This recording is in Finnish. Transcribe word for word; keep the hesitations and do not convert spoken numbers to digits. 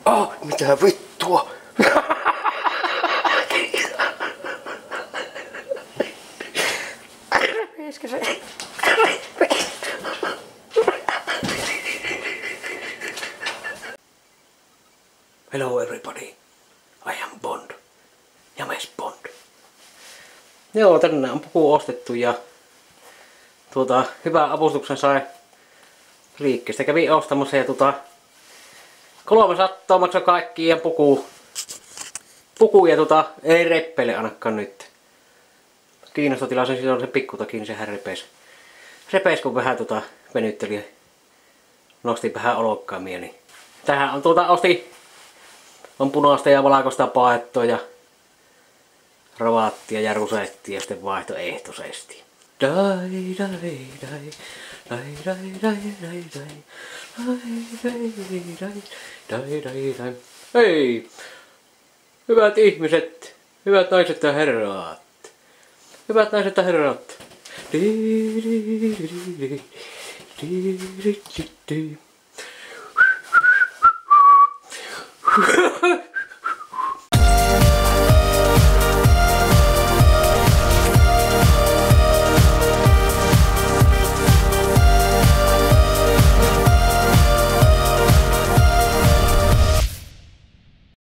Oh, mitä vittua? Hello everybody, I am Bond. James Bond. Joo, tänne on puku ostettu ja tuota, hyvän avustuksen sai liikkeestä. Kävin ostamassa ja tuota, kolme sattaa maksoi kaikki ja puku. Puku ja tuota, ei reppeile ainakaan nyt. Kiinasta tilasin silloin se pikkutakin, niin sehän repesi. Repesi kun vähän tuota venytteli. Nosti vähän olokkaamia, niin tähän on tuota osti. On punaista ja valkoista paettoa ja ravaattia ja rusettia ja sitten vaihtoehtoisesti. Dai dai dai dai dai dai dai dai dai dai dai dai dai. Hei! Hyvät ihmiset, hyvät naiset ja herrat. Hyvät naiset ja herrat. Di di di di di di di di.